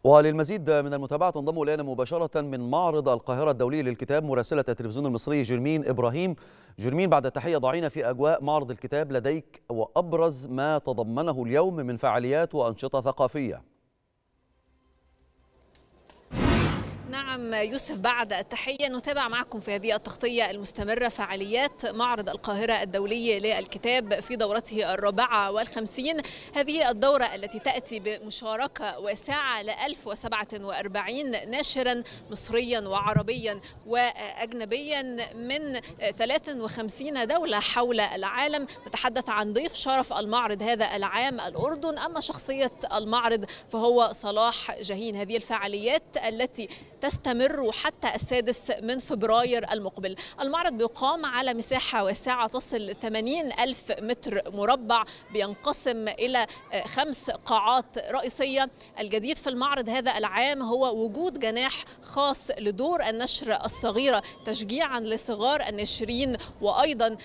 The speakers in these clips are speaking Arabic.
وللمزيد من المتابعة تنضم إلينا مباشرة من معرض القاهرة الدولي للكتاب مراسلة التلفزيون المصري جرمين إبراهيم. جرمين، بعد التحية ضعينا في أجواء معرض الكتاب لديك وأبرز ما تضمنه اليوم من فعاليات وأنشطة ثقافية. نعم يوسف، بعد التحية نتابع معكم في هذه التغطية المستمرة فعاليات معرض القاهرة الدولي للكتاب في دورته 54. هذه الدورة التي تأتي بمشاركة واسعة ل 1047 ناشرا مصريا وعربيا وأجنبيا من 53 دولة حول العالم. نتحدث عن ضيف شرف المعرض هذا العام الأردن، أما شخصية المعرض فهو صلاح جاهين. هذه الفعاليات التي تستمر حتى 6 فبراير المقبل. المعرض بيقام على مساحة واسعة تصل 80,000 متر مربع، بينقسم إلى 5 قاعات رئيسية. الجديد في المعرض هذا العام هو وجود جناح خاص لدور النشر الصغيرة، تشجيعا لصغار الناشرين وأيضا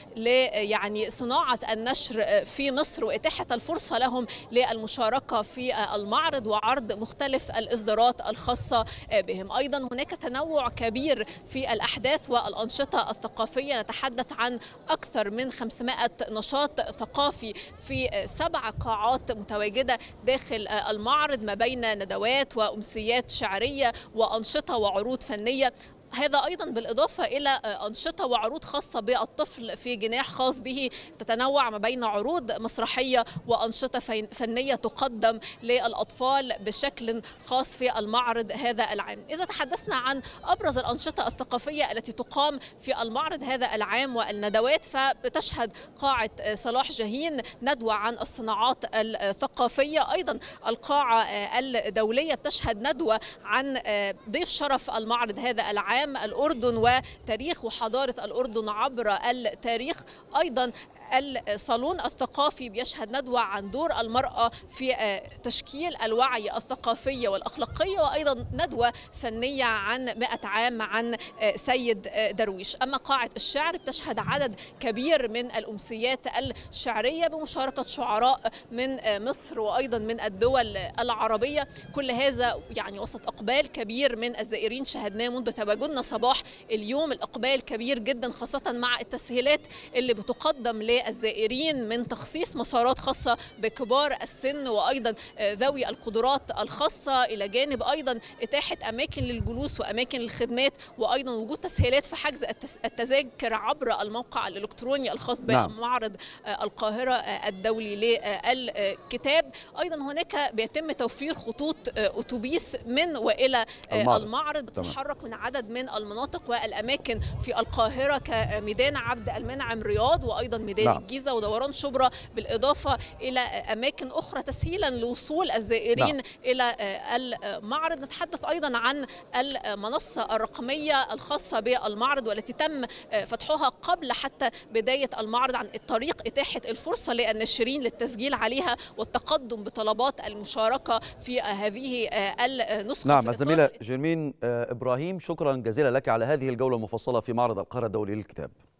صناعة النشر في مصر وإتاحة الفرصة لهم للمشاركة في المعرض وعرض مختلف الإصدارات الخاصة بهم. أيضا هناك تنوع كبير في الأحداث والأنشطة الثقافية، نتحدث عن أكثر من 500 نشاط ثقافي في 7 قاعات متواجدة داخل المعرض، ما بين ندوات وأمسيات شعرية وأنشطة وعروض فنية. هذا أيضا بالإضافة إلى أنشطة وعروض خاصة بالطفل في جناح خاص به، تتنوع ما بين عروض مسرحية وأنشطة فنية تقدم للأطفال بشكل خاص في المعرض هذا العام. إذا تحدثنا عن أبرز الأنشطة الثقافية التي تقام في المعرض هذا العام والندوات، فبتشهد قاعة صلاح جاهين ندوة عن الصناعات الثقافية. أيضا القاعة الدولية بتشهد ندوة عن ضيف شرف المعرض هذا العام الأردن وتاريخ وحضارة الأردن عبر التاريخ. أيضا الصالون الثقافي بيشهد ندوة عن دور المرأة في تشكيل الوعي الثقافي والأخلاقية، وأيضا ندوة فنية عن 100 عام عن سيد درويش. أما قاعة الشعر بتشهد عدد كبير من الأمسيات الشعرية بمشاركة شعراء من مصر وأيضا من الدول العربية. كل هذا وسط إقبال كبير من الزائرين شهدناه منذ تواجدنا صباح اليوم. الإقبال كبير جدا، خاصة مع التسهيلات اللي بتقدم الزائرين من تخصيص مسارات خاصة بكبار السن وأيضا ذوي القدرات الخاصة، إلى جانب أيضا إتاحة أماكن للجلوس وأماكن للخدمات، وأيضا وجود تسهيلات في حجز التذاكر عبر الموقع الإلكتروني الخاص بمعرض القاهرة الدولي للكتاب. أيضا هناك بيتم توفير خطوط أتوبيس من وإلى المعرض بتتحرك من عدد من المناطق والأماكن في القاهرة كميدان عبد المنعم رياض، وأيضا ميدان الجيزة ودوران شبرا، بالإضافة إلى أماكن أخرى تسهيلا لوصول الزائرين إلى المعرض. نتحدث أيضا عن المنصة الرقمية الخاصة بالمعرض والتي تم فتحها قبل حتى بداية المعرض، عن طريق إتاحة الفرصة للناشرين للتسجيل عليها والتقدم بطلبات المشاركة في هذه النسخة. نعم، الزميلة جرمين إبراهيم، شكرا جزيلا لك على هذه الجولة المفصلة في معرض القاهرة الدولي للكتاب.